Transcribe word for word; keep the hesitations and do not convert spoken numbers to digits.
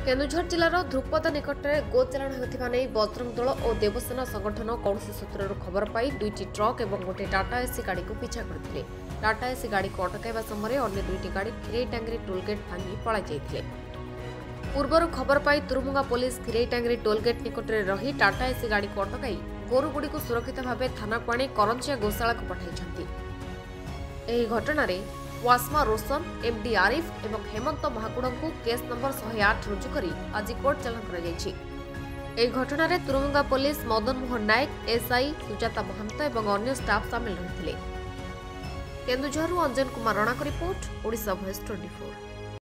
केन्दुझर जिलार ध्रुपद निकट में गोचालाण होता नहीं बजरंग दल और देवसेना संगठन कौन सूत्र खबर पाई दुईटी ट्रक और गोटे टाटा एसी गाड़ी को पिछा करते टाटा एसी गाड़ी को अटकाइवा समय अन्य दुईटी गाड़ी खिरईटांगी टोलगेट भांगी पलाई जाइए। पूर्वर खबर पाई तुरुमुंगा पुलिस खिरईटांगी टोलगेट निकट में रही टाटा एसी गाड़ी को अटकाई गोरुगुड़ी को सुरक्षित भाव थाना को आनी करंचिया गोशाला को पठाई। घटन वास्मा रोशन एमडी आरिफ एवं हेमंत महाकुड़ को केस नंबर शहे आठ रुजु कर आज कोर्ट चालान कर घटन में तुरुमुंगा पुलिस मदन मोहन नायक एसआई सुजाता महंत और अन्य स्टाफ सामिल रही। केन्दुझर अंजन कुमार राणा रिपोर्ट ओडिशा भॉइस चौबीस।